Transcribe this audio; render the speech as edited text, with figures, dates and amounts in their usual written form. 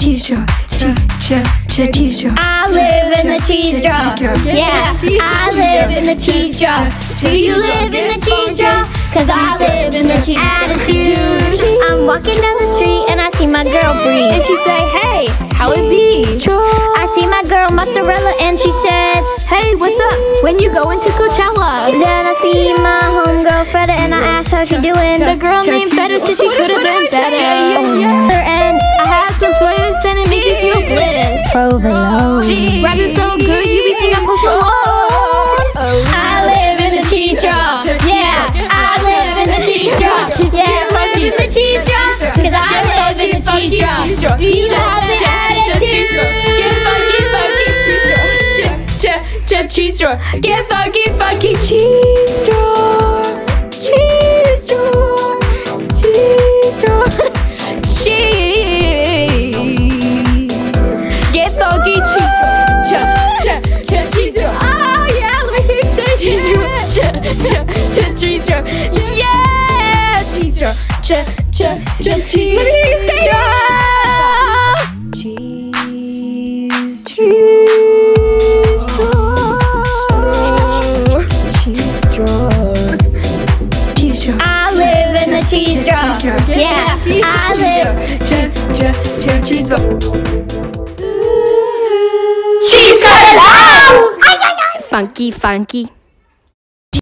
cheese jar. Cheese jar. I live in the cheese jar. Yeah, I live in the cheese jar. Do you live in the cheese jar? Cause I live in the cheese jar. Attitude. I'm walking down the street and I see my girl Bree, and she say, hey, how it be? I see my girl Mozzarella and she said, hey, what's up? When you going to Coachella? Then I see my homegirl Feta and I asked how she doing. The girl named Feta said she could have been better. And I have some Swiss and it makes me feel bliss. Provolone. Rap is so good, you be thinking I'm Post Malone. I live in the cheese jar. Yeah, I live in the cheese jar. Yeah, I live in the cheese jar. Cause I live in the cheese jar. Do you have the attitude? Get funky, cheese jar. Get funky, cheese jar. Cheese jar. Cheese jar. Cheese. Get funky, cheese jar. Cheese jar. Oh yeah, let me hear you say cheese jar. Cheese jar. Yeah, cheese jar. Cheese. Let me hear you say it. I live in the cheese jar. Yeah, I live. Cheese cutters out! Funky.